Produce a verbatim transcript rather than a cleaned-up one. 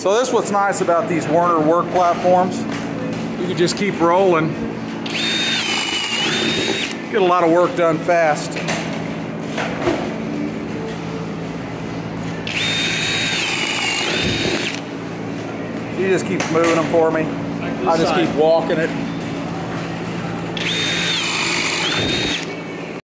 So this is what's nice about these Werner work platforms. You can just keep rolling. Get a lot of work done fast. He just keeps moving them for me. I just keep walking it.